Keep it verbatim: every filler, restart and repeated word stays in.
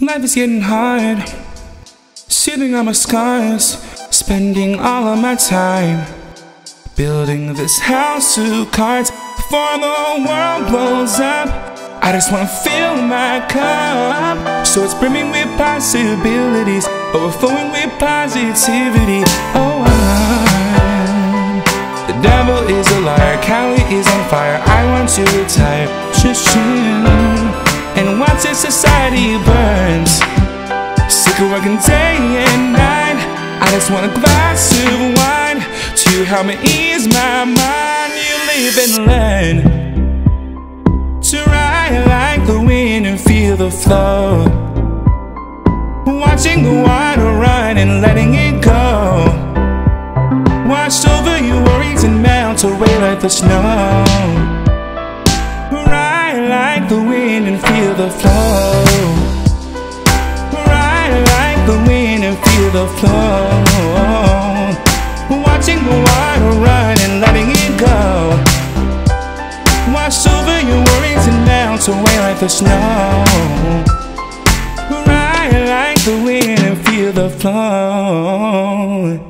Life is getting hard, sealing all my scars, spending all of my time building this house of cards before the whole world blows up. I just wanna fill my cup so it's brimming with possibilities, overflowing with positivity. Oh, I'm, the devil is a liar, Cali is on fire. I want to retire, just chill and watch as society burns. Sick of working day and night, I just want a glass of wine to help me ease my mind. You live and learn to ride like the wind and feel the flow, watching the water run and letting it go, washed over your worries and melt away like the snow. Ride like the wind and feel the flow, ride like the wind and feel the flow, watching the water run and letting it go, wash over your worries and melt away like the snow. Ride like the wind and feel the flow.